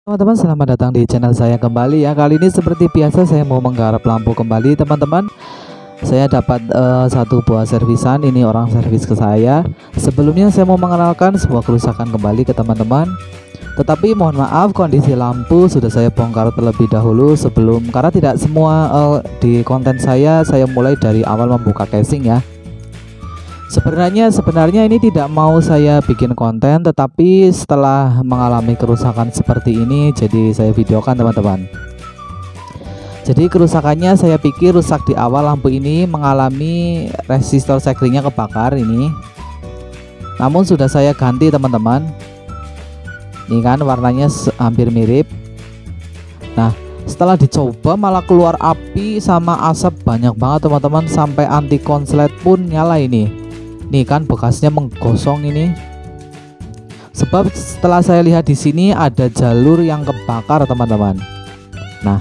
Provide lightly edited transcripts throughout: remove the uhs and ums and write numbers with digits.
Teman-teman, selamat datang di channel saya kembali ya. Kali ini seperti biasa saya mau menggarap lampu kembali, teman-teman. Saya dapat satu buah servisan, ini orang servis ke saya. Sebelumnya saya mau mengenalkan sebuah kerusakan kembali ke teman-teman. Tetapi mohon maaf, kondisi lampu sudah saya bongkar terlebih dahulu karena tidak semua di konten saya mulai dari awal membuka casing ya. Sebenarnya ini tidak mau saya bikin konten, tetapi setelah mengalami kerusakan seperti ini jadi saya videokan, teman-teman. Jadi kerusakannya saya pikir rusak di awal, lampu ini mengalami resistor saklingnya kebakar ini. Namun sudah saya ganti, teman-teman. Ini kan warnanya hampir mirip. Nah, setelah dicoba malah keluar api sama asap banyak banget, teman-teman, sampai anti konslet pun nyala ini. Nih kan bekasnya menggosong ini. Sebab setelah saya lihat di sini ada jalur yang kebakar, teman-teman. Nah,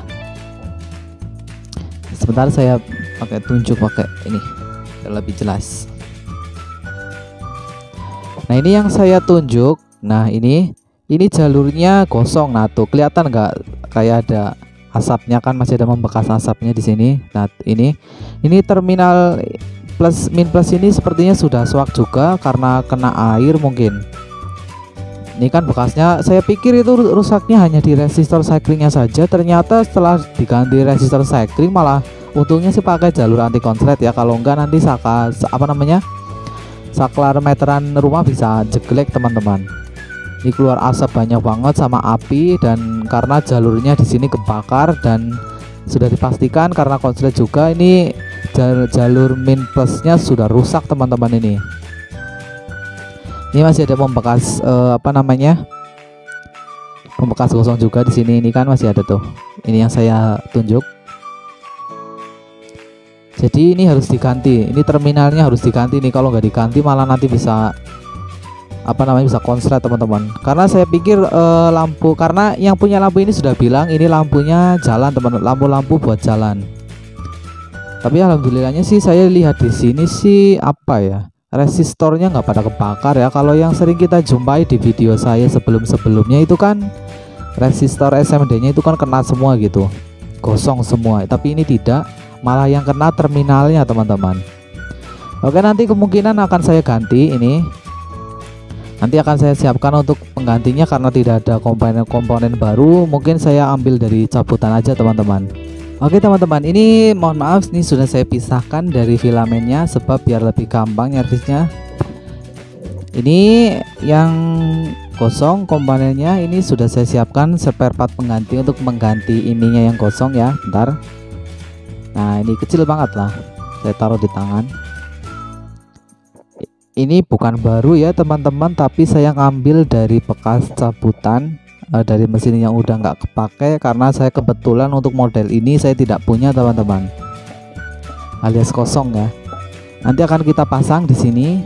sebentar saya pakai ini biar lebih jelas. Nah, ini yang saya tunjuk. Nah, ini jalurnya gosong. Nah, tuh kelihatan nggak kayak ada asapnya kan, masih ada membekas asapnya di sini. Nah, ini terminal plus ini sepertinya sudah swak juga karena kena air mungkin. Ini kan bekasnya, saya pikir itu rusaknya hanya di resistor saklingnya saja, ternyata setelah diganti resistor sakling malah untungnya sih pakai jalur anti konslet ya. Kalau enggak nanti saklar meteran rumah bisa jeglek, teman-teman. Ini keluar asap banyak banget sama api, dan karena jalurnya di sini kebakar dan sudah dipastikan karena konslet juga, ini jalur min plusnya sudah rusak, teman-teman. Ini masih ada membekas membekas gosong juga di sini. Ini kan masih ada tuh, ini yang saya tunjuk. Jadi ini harus diganti, ini terminalnya harus diganti nih. Kalau nggak diganti malah nanti bisa bisa konslet, teman-teman. Karena saya pikir karena yang punya lampu ini sudah bilang ini lampunya jalan, teman-teman, lampu buat jalan. Tapi alhamdulillahnya sih saya lihat di sini sih resistornya nggak pada kebakar ya. Kalau yang sering kita jumpai di video saya sebelumnya itu kan resistor SMD-nya itu kan kena semua gitu, gosong semua. Tapi ini tidak, malah yang kena terminalnya, teman-teman. Oke, nanti kemungkinan akan saya ganti ini. Nanti akan saya siapkan untuk penggantinya karena tidak ada komponen baru. Mungkin saya ambil dari cabutan aja, teman-teman. Oke, teman-teman, ini mohon maaf, ini sudah saya pisahkan dari filamennya sebab biar lebih gampang nyervisnya. Ini yang kosong komponennya, ini sudah saya siapkan spare part pengganti untuk mengganti ininya yang kosong ya. Bentar. Nah, ini kecil banget lah, saya taruh di tangan. Ini bukan baru ya, teman-teman, tapi saya ngambil dari bekas cabutan dari mesin yang udah nggak kepake, karena saya kebetulan untuk model ini saya tidak punya, teman-teman, alias kosong ya. Nanti akan kita pasang di sini.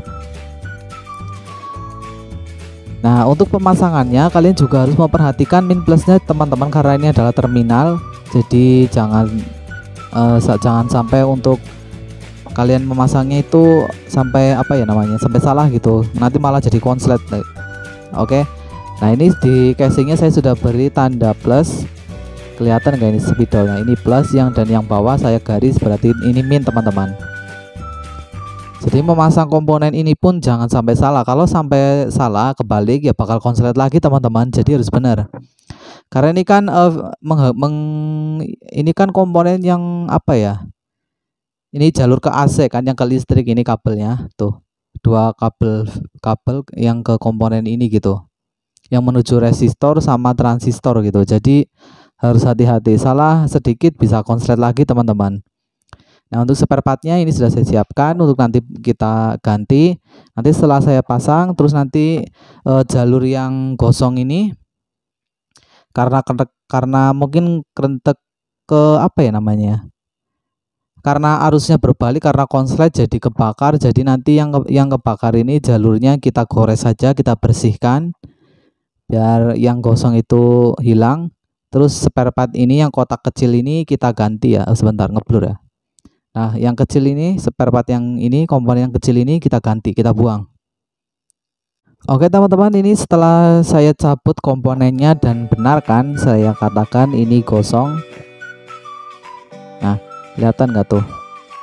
Nah, untuk pemasangannya kalian juga harus memperhatikan min plusnya, teman-teman, karena ini adalah terminal. Jadi jangan sampai untuk kalian memasangnya itu sampai sampai salah gitu, nanti malah jadi konslet. Oke. Nah, ini di casingnya saya sudah beri tanda plus, kelihatan nggak ini spidolnya, ini plus dan yang bawah saya garis, berarti ini min, teman-teman. Jadi memasang komponen ini pun jangan sampai salah. Kalau sampai salah kebalik ya bakal konslet lagi, teman-teman. Jadi harus benar, karena ini kan ini kan komponen yang ini jalur ke AC kan, yang ke listrik. Ini kabelnya tuh, dua kabel yang ke komponen ini gitu, yang menuju resistor sama transistor gitu. Jadi harus hati-hati, salah sedikit bisa konslet lagi, teman-teman. Nah, untuk spare partnya ini sudah saya siapkan untuk nanti kita ganti. Nanti setelah saya pasang, terus nanti jalur yang gosong ini karena mungkin kerentek ke karena arusnya berbalik, karena konslet jadi kebakar. Jadi nanti yang kebakar ini jalurnya kita gores saja, kita bersihkan biar yang gosong itu hilang. Terus spare part ini yang kotak kecil ini kita ganti ya. Sebentar, ngeblur ya. Nah, yang kecil ini spare part yang ini, komponen yang kecil ini kita ganti, kita buang. Oke teman-teman, ini setelah saya cabut komponennya dan benar kan saya katakan ini gosong. Nah, kelihatan nggak tuh?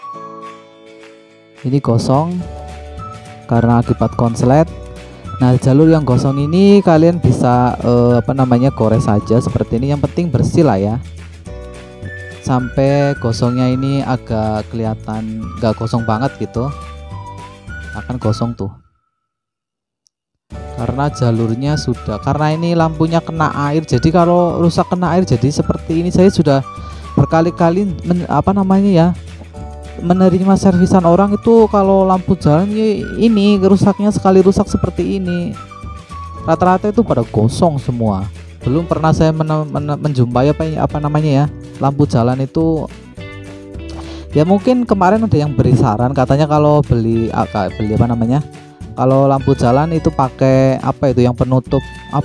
Ini gosong karena akibat konslet. Nah, jalur yang gosong ini kalian bisa gores saja seperti ini. Yang penting bersih lah ya. Sampai gosongnya ini agak kelihatan nggak gosong banget gitu. Akan gosong tuh. Karena jalurnya sudah, karena ini lampunya kena air, jadi kalau rusak kena air jadi seperti ini. Saya sudah berkali-kali menerima servisan orang itu kalau lampu jalan ini rusaknya, sekali rusak seperti ini rata-rata itu pada gosong semua. Belum pernah saya menjumpai lampu jalan itu ya. Mungkin kemarin ada yang beri saran katanya kalau beli kalau lampu jalan itu pakai yang penutup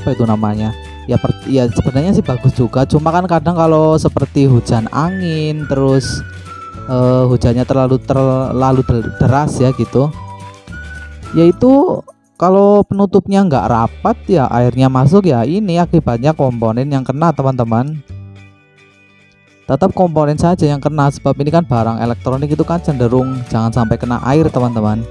ya sebenarnya sih bagus juga, cuma kan kadang kalau seperti hujan angin terus hujannya terlalu deras ya gitu, yaitu kalau penutupnya nggak rapat ya airnya masuk ya, ini akibatnya komponen yang kena teman-teman. Tetap komponen saja yang kena, sebab ini kan barang elektronik itu kan cenderung jangan sampai kena air teman-teman.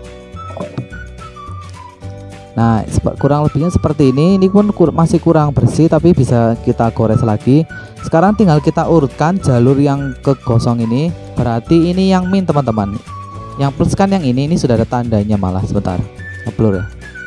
Nah, kurang lebihnya seperti ini. Ini pun masih kurang bersih tapi bisa kita gores lagi. Sekarang tinggal kita urutkan jalur yang kegosong ini. Berarti ini yang min teman-teman. Yang plus kan yang ini sudah ada tandanya malah. Sebentar, ngeblur ya.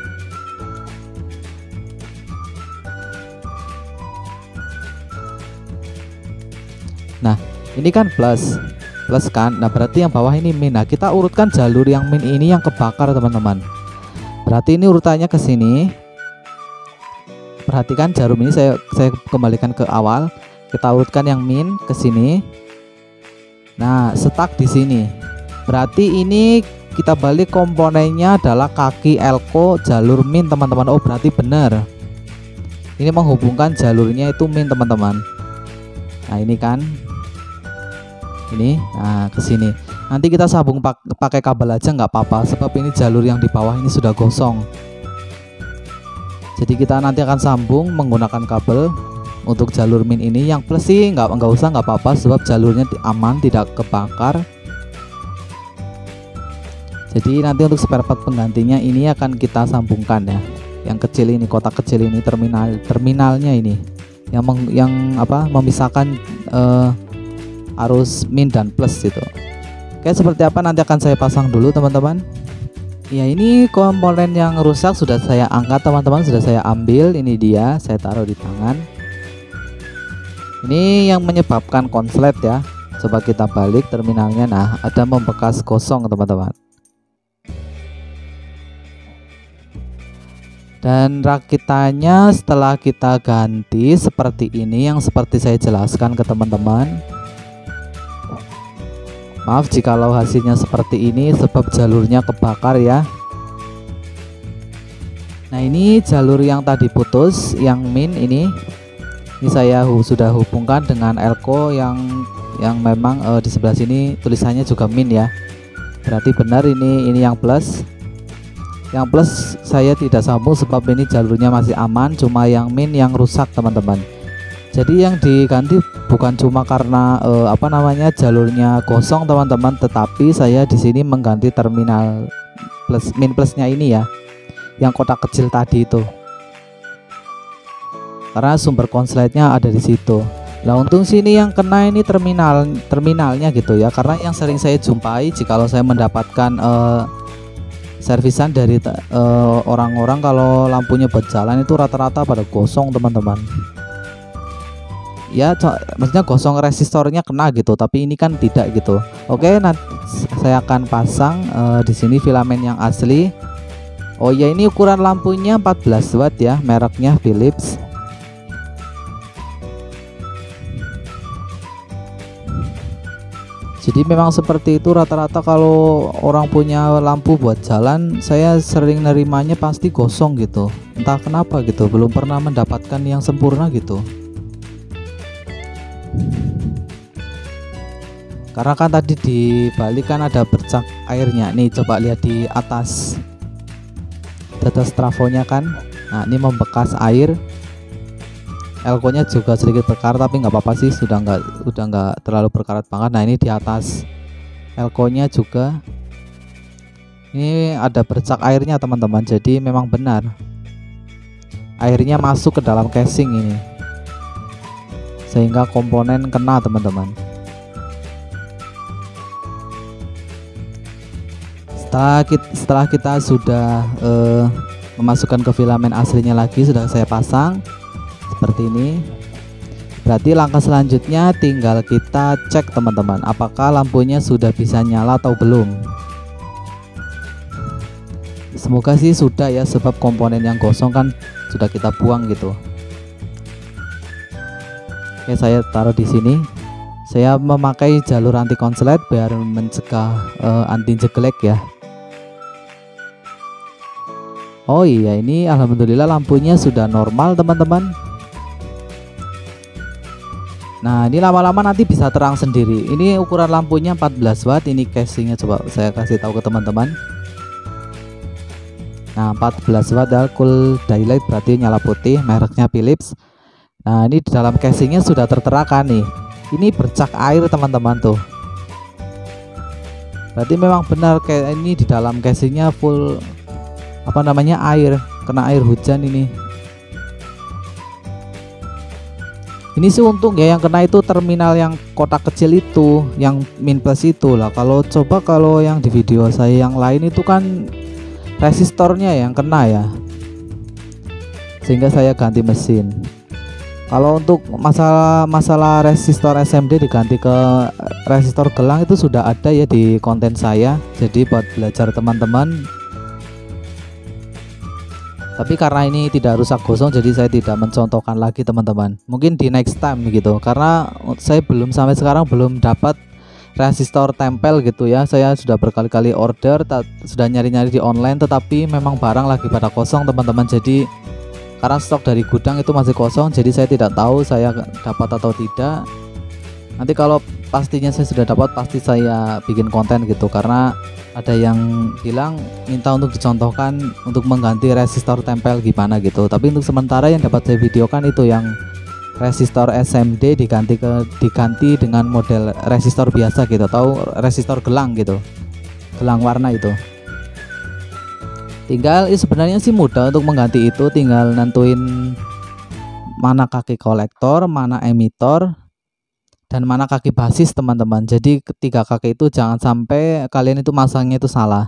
Nah, ini kan plus kan. Nah, berarti yang bawah ini min. Nah, kita urutkan jalur yang min ini yang kebakar teman-teman. Berarti ini urutannya ke sini. Perhatikan jarum ini saya kembalikan ke awal. Kita urutkan yang min ke sini. Nah, stuck di sini. Berarti ini kita balik komponennya adalah kaki elko jalur min teman-teman. Oh, berarti benar. Ini menghubungkan jalurnya itu min teman-teman. Nah, ini kan. Ini nah ke sini. Nanti kita sambung pakai kabel aja nggak apa-apa, sebab ini jalur yang di bawah ini sudah gosong. Jadi kita nanti akan sambung menggunakan kabel untuk jalur min ini. Yang plus sih nggak usah, nggak apa-apa, sebab jalurnya aman, tidak kebakar. Jadi nanti untuk spare part penggantinya ini akan kita sambungkan ya. Yang kecil ini, kotak kecil ini, terminalnya ini yang memisahkan arus min dan plus itu. Oke, seperti apa nanti akan saya pasang dulu teman-teman. Ya, ini komponen yang rusak sudah saya angkat teman-teman, sudah saya ambil. Ini dia, saya taruh di tangan. Ini yang menyebabkan konslet ya. Coba kita balik terminalnya. Nah, ada membekas gosong teman-teman. Dan rakitannya setelah kita ganti seperti ini, yang seperti saya jelaskan ke teman-teman. Maaf jikalau hasilnya seperti ini, sebab jalurnya kebakar ya. Nah, ini jalur yang tadi putus, yang min ini saya sudah hubungkan dengan elko yang memang di sebelah sini tulisannya juga min ya. Berarti benar ini yang plus. Yang plus saya tidak sambung sebab ini jalurnya masih aman, cuma yang min yang rusak teman-teman. Jadi yang diganti bukan cuma karena jalurnya kosong teman-teman, tetapi saya di sini mengganti terminal min plusnya ini ya, yang kotak kecil tadi itu, karena sumber konsletnya ada di situ. Nah, untung sini yang kena ini terminalnya gitu ya, karena yang sering saya jumpai jikalau saya mendapatkan servisan dari orang-orang kalau lampunya berjalan itu rata-rata pada gosong teman-teman. Ya, maksudnya gosong resistornya kena gitu, tapi ini kan tidak gitu. Oke, nanti saya akan pasang di sini filamen yang asli. Oh ya, ini ukuran lampunya 14 watt ya, mereknya Philips. Jadi memang seperti itu rata-rata kalau orang punya lampu buat jalan, saya sering nerimanya pasti gosong gitu. Entah kenapa gitu, belum pernah mendapatkan yang sempurna gitu. Karena kan tadi di balik kan ada bercak airnya nih, coba lihat di atas atas trafonya kan. Nah ini membekas air. Elko-nya juga sedikit berkarat tapi nggak apa-apa sih, udah nggak terlalu berkarat banget. Nah ini di atas elko-nya juga ini ada bercak airnya teman-teman, jadi memang benar airnya masuk ke dalam casing ini sehingga komponen kena teman-teman. Setelah kita sudah memasukkan ke filamen aslinya lagi, sudah saya pasang seperti ini. Berarti langkah selanjutnya tinggal kita cek teman-teman, apakah lampunya sudah bisa nyala atau belum. Semoga sih sudah ya, sebab komponen yang gosong kan sudah kita buang gitu. Oke, saya taruh di sini. Saya memakai jalur anti konslet biar mencegah anti jeglek ya. Oh iya, ini alhamdulillah lampunya sudah normal teman-teman. Nah ini lama-lama nanti bisa terang sendiri. Ini ukuran lampunya 14 watt. Ini casingnya coba saya kasih tahu ke teman-teman. Nah 14 watt ya, cool daylight berarti nyala putih, mereknya Philips. Nah ini di dalam casingnya sudah tertera kan nih. Ini bercak air teman-teman tuh. Berarti memang benar kayak ini di dalam casingnya full apa namanya air, kena air hujan ini. Ini sih untung ya yang kena itu terminal yang kotak kecil itu, yang min plus itu lah. Kalau yang di video saya yang lain itu kan resistornya yang kena ya, sehingga saya ganti mesin. Kalau untuk masalah resistor SMD diganti ke resistor gelang itu sudah ada ya di konten saya. Jadi buat belajar teman-teman. Tapi karena ini tidak rusak gosong, jadi saya tidak mencontohkan lagi teman-teman. Mungkin di next time gitu, karena saya sampai sekarang belum dapat resistor tempel gitu ya. Saya sudah berkali-kali order, sudah nyari-nyari di online, tetapi memang barang lagi pada kosong teman-teman. Jadi karena stok dari gudang itu masih kosong, jadi saya tidak tahu saya dapat atau tidak. Nanti kalau pastinya saya sudah dapat, pasti saya bikin konten gitu, karena ada yang bilang minta untuk dicontohkan untuk mengganti resistor tempel gimana gitu. Tapi untuk sementara yang dapat saya videokan itu yang resistor SMD diganti dengan model resistor biasa gitu, atau resistor gelang gitu, gelang warna itu. Tinggal sebenarnya sih mudah untuk mengganti itu, tinggal nentuin mana kaki kolektor, mana emitor, dan mana kaki basis teman-teman. Jadi ketiga kaki itu jangan sampai kalian itu masangnya itu salah.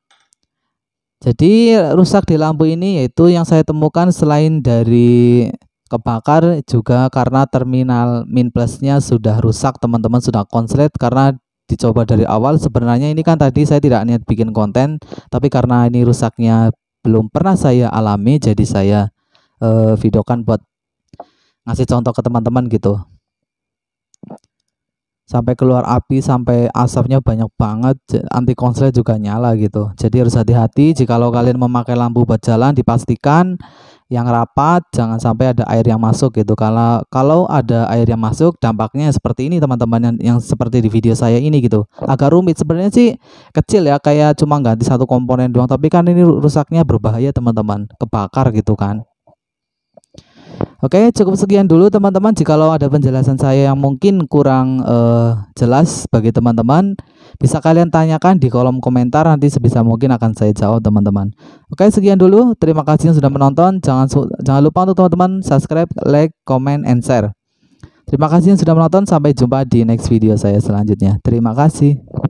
Jadi rusak di lampu ini yaitu yang saya temukan selain dari kebakar juga karena terminal min plusnya sudah rusak teman-teman, sudah konslet. Karena dicoba dari awal, sebenarnya ini kan tadi saya tidak niat bikin konten, tapi karena ini rusaknya belum pernah saya alami, jadi saya videokan buat ngasih contoh ke teman-teman gitu. Sampai keluar api, sampai asapnya banyak banget, anti konslet juga nyala gitu. Jadi harus hati-hati jikalau kalian memakai lampu buat jalan, dipastikan yang rapat, jangan sampai ada air yang masuk gitu. Kalau ada air yang masuk, dampaknya seperti ini teman-teman, yang seperti di video saya ini gitu. Agak rumit sebenarnya sih, kecil ya, kayak cuma ganti satu komponen doang, tapi kan ini rusaknya berbahaya teman-teman, kebakar gitu kan. Oke, cukup sekian dulu teman-teman. Jikalau ada penjelasan saya yang mungkin kurang jelas bagi teman-teman, bisa kalian tanyakan di kolom komentar, nanti sebisa mungkin akan saya jawab teman-teman. Oke, sekian dulu. Terima kasih yang sudah menonton. Jangan lupa untuk teman-teman subscribe, like, comment, and share. Terima kasih yang sudah menonton. Sampai jumpa di next video saya selanjutnya. Terima kasih.